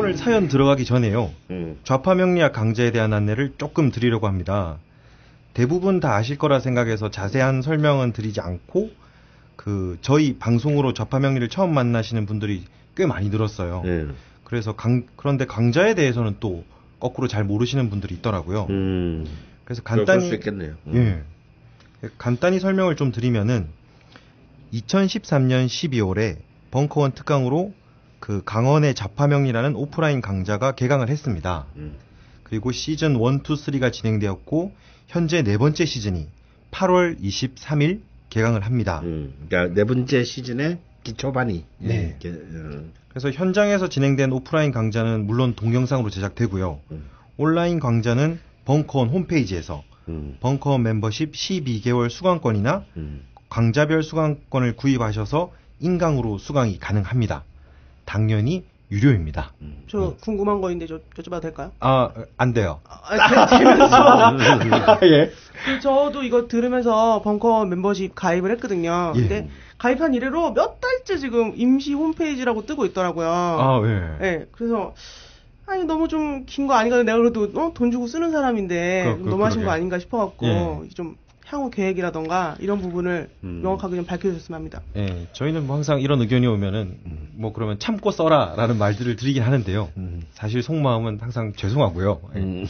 오늘 사연 들어가기 전에요. 좌파명리학 강좌에 대한 안내를 조금 드리려고 합니다. 대부분 다 아실 거라 생각해서 자세한 설명은 드리지 않고 저희 방송으로 좌파명리를 처음 만나시는 분들이 꽤 많이 늘었어요. 그래서 그런데 강좌에 대해서는 또 거꾸로 잘 모르시는 분들이 있더라고요. 그래서 간단히 수 있겠네요. 예, 간단히 설명을 좀 드리면은 2013년 12월에 벙커원 특강으로 강원의 좌파명리라는 오프라인 강좌가 개강을 했습니다. 그리고 시즌 1, 2, 3가 진행되었고 현재 네 번째 시즌이 8월 23일 개강을 합니다. 그러니까 네 번째 시즌의 기초반이. 네. 그래서 현장에서 진행된 오프라인 강좌는 물론 동영상으로 제작되고요. 온라인 강좌는 벙커원 홈페이지에서 벙커원 멤버십 12개월 수강권이나 강좌별 수강권을 구입하셔서 인강으로 수강이 가능합니다. 당연히 유료입니다. 저 궁금한 거 있는데 여쭤봐도 될까요? 안 돼요. 예. 저도 이거 들으면서 벙커 멤버십 가입을 했거든요. 예. 근데 가입한 이래로 몇 달째 지금 임시 홈페이지라고 뜨고 있더라고요. 예. 예. 그래서 너무 좀 긴 거 아닌가. 내가 그래도 돈 주고 쓰는 사람인데 너무하신 거 아닌가 싶어갖고 좀 향후 계획이라던가 이런 부분을 명확하게 좀 밝혀주셨으면 합니다. 예, 저희는 항상 이런 의견이 오면은 그러면 참고 써라라는 말들을 드리긴 하는데요. 사실 속마음은 항상 죄송하고요.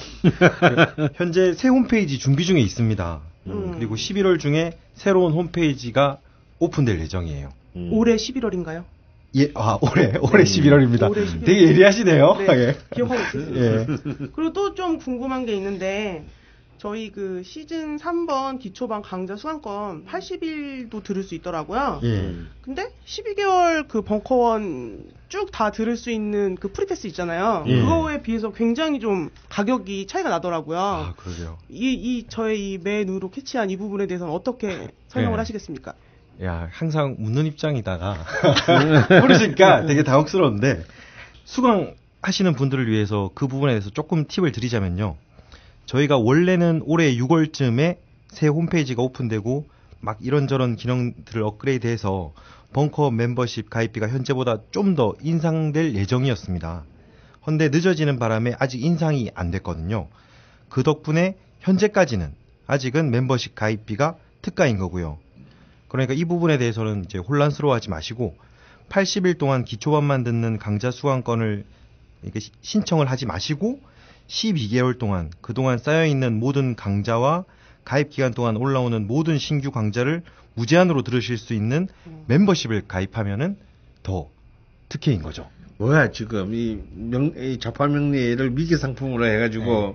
현재 새 홈페이지 준비 중에 있습니다. 그리고 11월 중에 새로운 홈페이지가 오픈될 예정이에요. 올해 11월인가요? 예, 올해 11월입니다. 올해 11월. 되게 예리하시네요. 네, 예. 기억하고 있었어요. 예. 그리고 또 좀 궁금한 게 있는데 저희 시즌 3번 기초반 강좌 수강권 80일도 들을 수 있더라고요. 예. 근데 12개월 벙커원 쭉 다 들을 수 있는 프리패스 있잖아요. 예. 그거에 비해서 굉장히 좀 가격이 차이가 나더라고요. 그러게요. 저의 매 눈으로 캐치한 이 부분에 대해서는 어떻게 설명을 하시겠습니까? 야, 항상 묻는 입장이다가 모르시니까 되게 당혹스러운데 수강하시는 분들을 위해서 그 부분에 대해서 조금 팁을 드리자면요. 저희가 원래는 올해 6월쯤에 새 홈페이지가 오픈되고 막 이런저런 기능들을 업그레이드해서 벙커 멤버십 가입비가 현재보다 좀 더 인상될 예정이었습니다. 헌데 늦어지는 바람에 아직 인상이 안 됐거든요. 그 덕분에 현재까지는 아직은 멤버십 가입비가 특가인 거고요. 그러니까 이 부분에 대해서는 이제 혼란스러워하지 마시고 80일 동안 기초반만 듣는 강좌 수강권을 이렇게 신청을 하지 마시고 12개월 동안 그동안 쌓여있는 모든 강좌와 가입 기간 동안 올라오는 모든 신규 강좌를 무제한으로 들으실 수 있는 멤버십을 가입하면은 더 특혜인 거죠. 뭐야 지금 이 좌파명리를 미개 상품으로 해가지고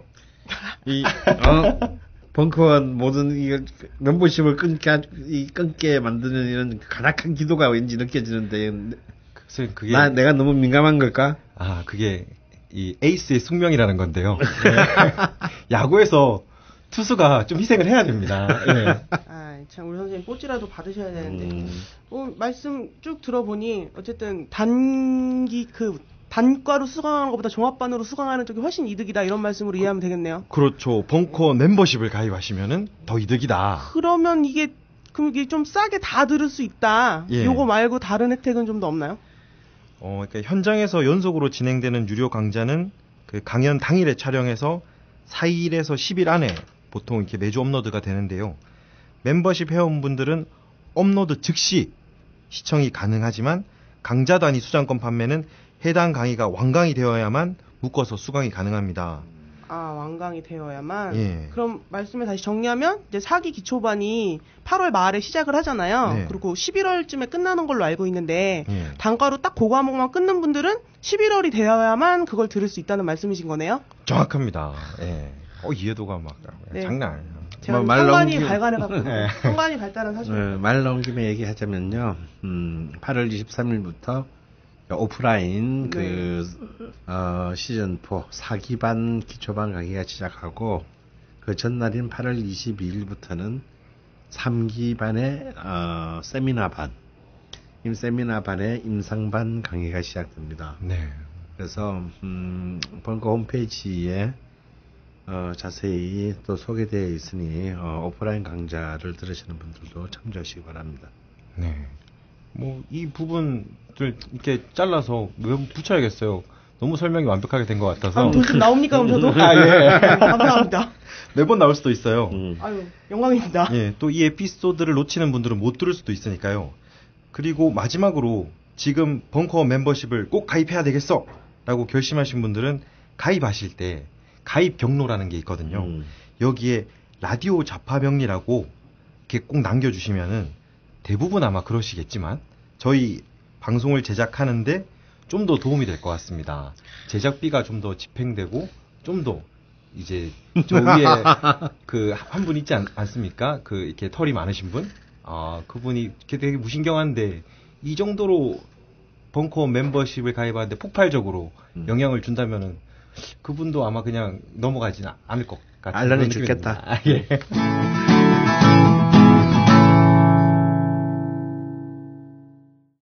벙커원 모든 멤버십을 끊게 만드는 이런 가닥한 기도가 왠지 느껴지는데. 내가 너무 민감한 걸까? 그게 이 에이스의 숙명이라는 건데요. 야구에서 투수가 좀 희생을 해야 됩니다. 참 우리 선생님 뽀찌라도 받으셔야 되는데. 말씀 쭉 들어보니 어쨌든 단과로 수강하는 것보다 종합반으로 수강하는 쪽이 훨씬 이득이다 이런 말씀으로 이해하면 되겠네요. 그렇죠. 벙커 멤버십을 가입하시면은 더 이득이다. 그럼 이게 좀 싸게 다 들을 수 있다. 요거 말고 다른 혜택은 좀 더 없나요? 그러니까 현장에서 연속으로 진행되는 유료 강좌는 강연 당일에 촬영해서 4일에서 10일 안에 보통 이렇게 매주 업로드가 되는데요. 멤버십 회원분들은 업로드 즉시 시청이 가능하지만 강좌 단위 수강권 판매는 해당 강의가 완강이 되어야만 묶어서 수강이 가능합니다. 완강이 되어야만? 예. 그럼 말씀을 다시 정리하면 이제 4기 기초반이 8월 말에 시작을 하잖아요. 네. 그리고 11월쯤에 끝나는 걸로 알고 있는데 단과로 딱 그 과목만 끊는 분들은 11월이 되어야만 그걸 들을 수 있다는 말씀이신 거네요? 정확합니다. 예. 이해도가 막 장난 아니에요. 제가 상관이 발간해갖고 상관이 발달한 사실. 말 나온 김에 얘기하자면요. 8월 23일부터 오프라인 시즌 4 4기반 기초반 강의가 시작하고 그 전날인 8월 22일부터는 3기반의 세미나반 세미나반의 임상반 강의가 시작됩니다. 네. 그래서 벙커 홈페이지에 자세히 또 소개되어 있으니 오프라인 강좌를 들으시는 분들도 참조하시기 바랍니다. 네. 이 부분들 이렇게 잘라서 왜 붙여야겠어요. 너무 설명이 완벽하게 된 것 같아서. 돈 좀 나옵니까, 그럼 저도? 아, 예. 감사합니다. 매번 나올 수도 있어요. 아유, 영광입니다. 예, 또 이 에피소드를 놓치는 분들은 못 들을 수도 있으니까요. 그리고 마지막으로 지금 벙커 멤버십을 꼭 가입해야 되겠어! 라고 결심하신 분들은 가입하실 때 가입 경로라는 게 있거든요. 여기에 라디오 좌파명리라고 이렇게 꼭 남겨주시면은 대부분 아마 그러시겠지만 저희 방송을 제작하는데 좀 더 도움이 될 것 같습니다. 제작비가 좀 더 집행되고 좀 더 이제 저 위에 그 한 분 있지 않습니까? 그 이렇게 털이 많으신 분? 아, 그분이 이렇게 되게 무신경한데 이 정도로 벙커 멤버십을 가입하는데 폭발적으로 영향을 준다면은 그분도 아마 그냥 넘어가지는 않을 것 같아요. 알란이 죽겠다. 아, 예.